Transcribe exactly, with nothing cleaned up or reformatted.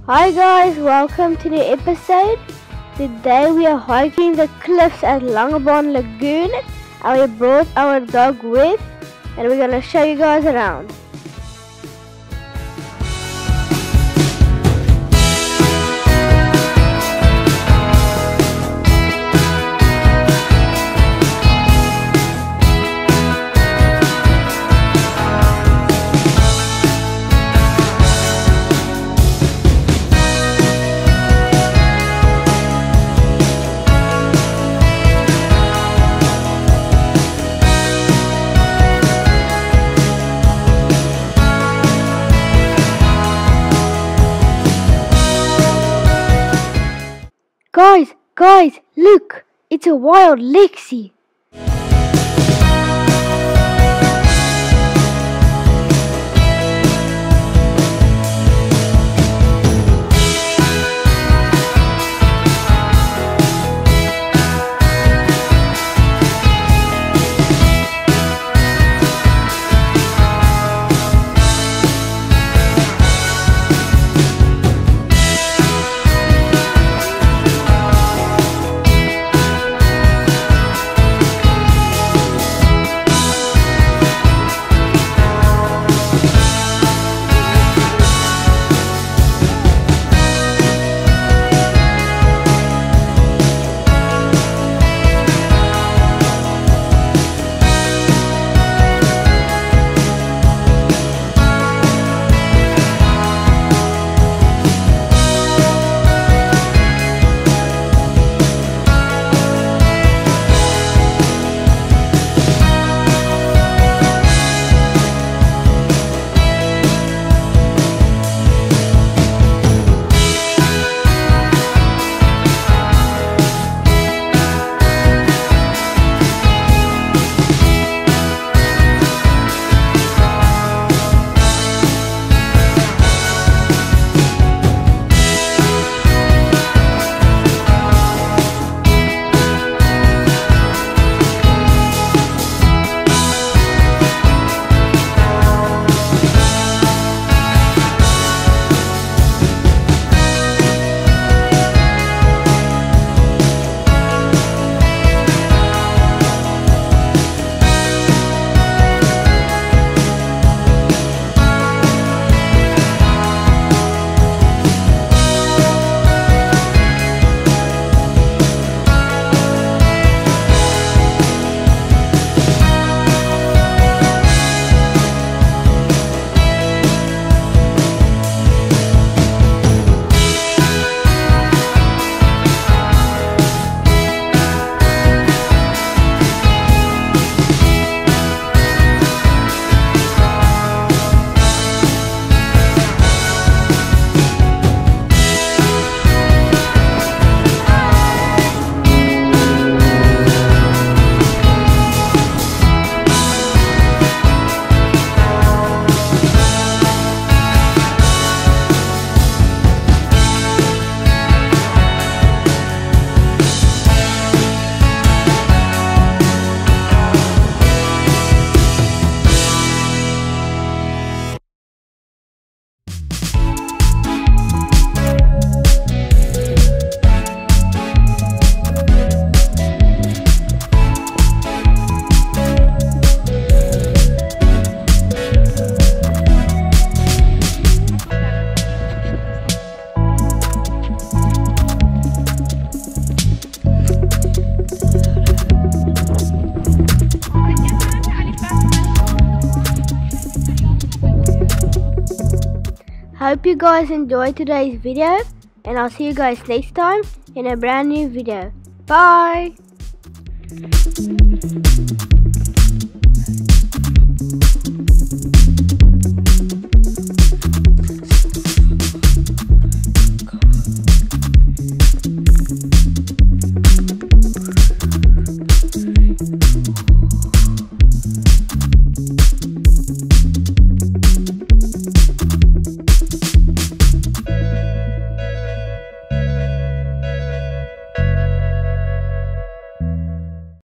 Hi guys, welcome to the episode. Today we are hiking the cliffs at Langebaan Lagoon and we brought our dog with and we're gonna show you guys around. Guys, guys, look! It's a wild Lexi! Hope you guys enjoyed today's video and I'll see you guys next time in a brand new video. Bye!